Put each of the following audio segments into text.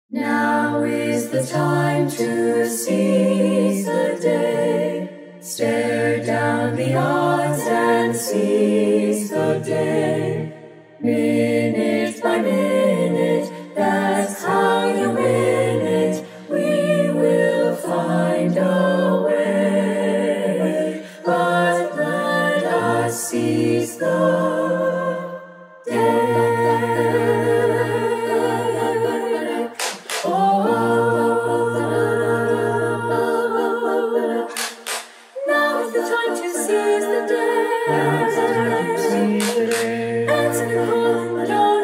Now is the time to seize the day. Stare down the odds and seize the day. Minute by minute, that's how you win it. We will find a way. But let us seize the day. Now is the time to seize the day. Answer the call,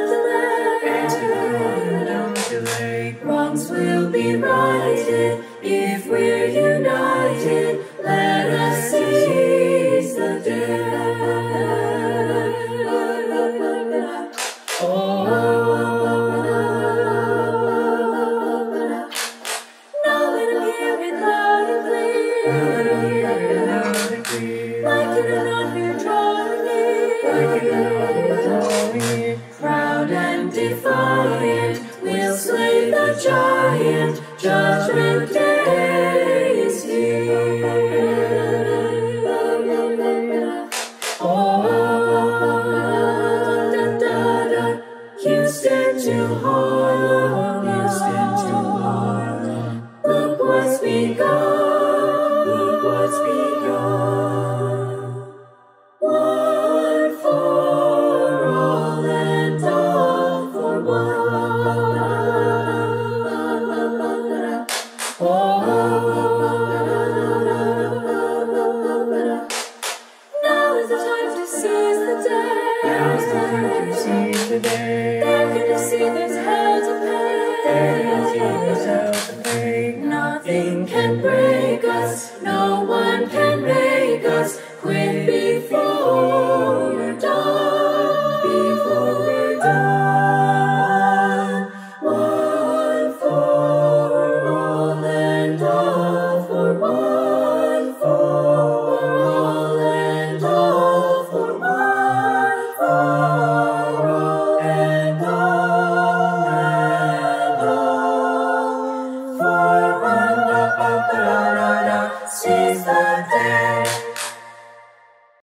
don't delay. Wrongs will be righted if we're united. Let us seize the day. Now let him hear it loud and clear. Like it or not, we're drawing near. Proud and defiant, we'll slay the giant. Judgment Day is here. Houston to Harlem, Houston to Harlem. Look what's begun, look what's begun. One for all and all for one. Now is the time to seize the day. Now is the time to seize the day. There can you see there's hell to pay. There can you see there's hell to pay. Nothing can break us. No one can make us quit.